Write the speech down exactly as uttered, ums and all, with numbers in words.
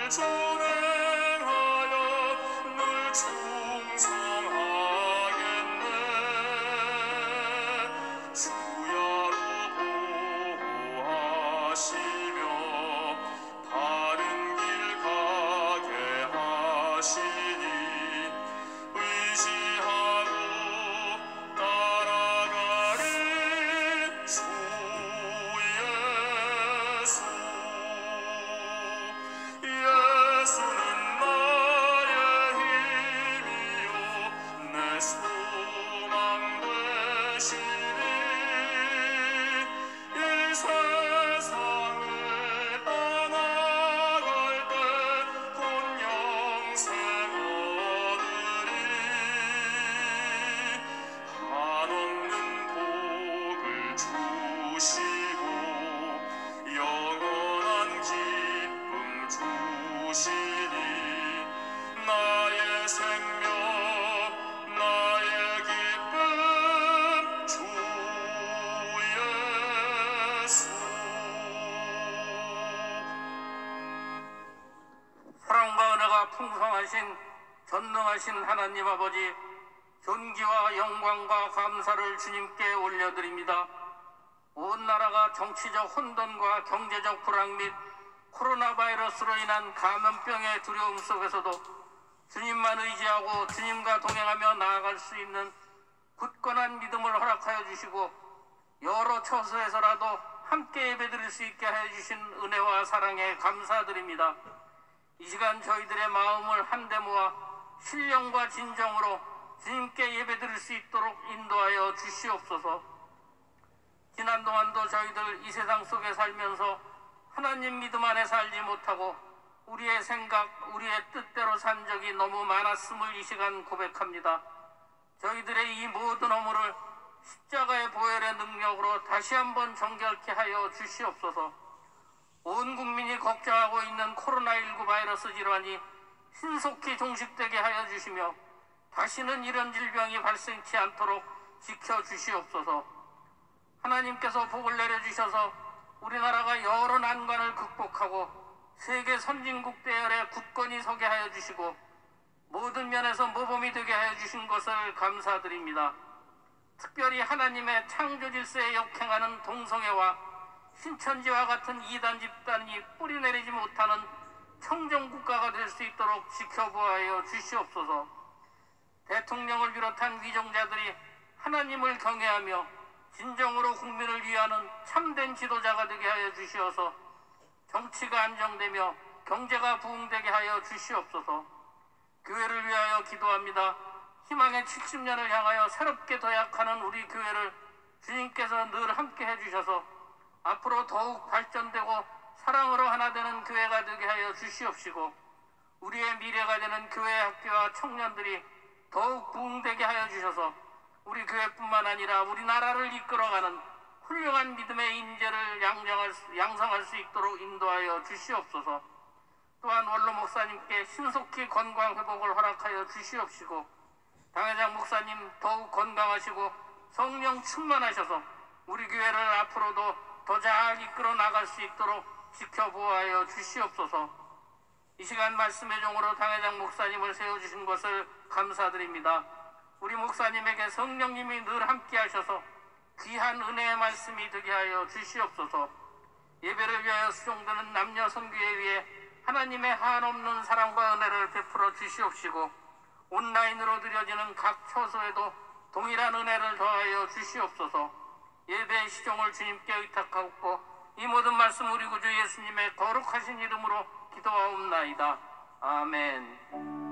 준행하여 늘 충성하겠네. 주야로 보호하시며 바른 길 가게 하시니 의지하고 따라가리. 주 예수, 예수는 나의 힘이요 내 소망 되시니 이 세상을 떠나갈 때 곧 영생 얻으리. 한없는 복을 주시고 영원한 기쁨 주시니 나의 생명 나의 기쁨 주 예수. 사랑과 은혜가 풍성하신 전능하신 하나님 아버지, 존귀와 영광과 감사를 주님께 올려드립니다. 온 나라가 정치적 혼돈과 경제적 불황 및 코로나 바이러스로 인한 감염병의 두려움 속에서도 주님만 의지하고 주님과 동행하며 나아갈 수 있는 굳건한 믿음을 허락하여 주시고 여러 처소에서라도 함께 예배드릴 수 있게 하여 주신 은혜와 사랑에 감사드립니다. 이 시간 저희들의 마음을 한데 모아 신령과 진정으로 주님께 예배드릴 수 있도록 인도하여 주시옵소서. 지난 동안도 저희들 이 세상 속에 살면서 하나님 믿음 안에 살지 못하고 우리의 생각, 우리의 뜻대로 산 적이 너무 많았음을 이 시간 고백합니다. 저희들의 이 모든 허물을 십자가의 보혈의 능력으로 다시 한번 정결케 하여 주시옵소서. 온 국민이 걱정하고 있는 코로나십구 바이러스 질환이 신속히 종식되게 하여 주시며 다시는 이런 질병이 발생치 않도록 지켜주시옵소서. 하나님께서 복을 내려주셔서 우리나라가 여러 난관을 극복하고 세계 선진국 대열에 굳건히 서게 하여 주시고 모든 면에서 모범이 되게 하여 주신 것을 감사드립니다. 특별히 하나님의 창조 질서에 역행하는 동성애와 신천지와 같은 이단 집단이 뿌리내리지 못하는 청정국가가 될 수 있도록 지켜보아여 주시옵소서. 대통령을 비롯한 위정자들이 하나님을 경외하며 진정으로 국민을 위하는 참된 지도자가 되게 하여 주시어서 정치가 안정되며 경제가 부흥되게 하여 주시옵소서. 교회를 위하여 기도합니다. 희망의 칠십 년을 향하여 새롭게 도약하는 우리 교회를 주님께서 늘 함께 해주셔서 앞으로 더욱 발전되고 사랑으로 하나 되는 교회가 되게 하여 주시옵시고 우리의 미래가 되는 교회 학교와 청년들이 더욱 부흥되게 하여 주셔서 우리 교회뿐만 아니라 우리나라를 이끌어가는 훌륭한 믿음의 인재를 양성할 수, 양성할 수 있도록 인도하여 주시옵소서. 또한 원로 목사님께 신속히 건강 회복을 허락하여 주시옵시고 당회장 목사님 더욱 건강하시고 성령 충만하셔서 우리 교회를 앞으로도 더 잘 이끌어 나갈 수 있도록 지켜보아여 주시옵소서. 이 시간 말씀의 종으로 당회장 목사님을 세워주신 것을 감사드립니다. 우리 목사님에게 성령님이 늘 함께 하셔서 귀한 은혜의 말씀이 되게 하여 주시옵소서. 예배를 위하여 수종되는 남녀 선교에 위해 하나님의 한없는 사랑과 은혜를 베풀어 주시옵시고 온라인으로 드려지는 각 처소에도 동일한 은혜를 더하여 주시옵소서. 예배의 시종을 주님께 의탁하옵고 이 모든 말씀 우리 구주 예수님의 거룩하신 이름으로 기도하옵나이다. 아멘.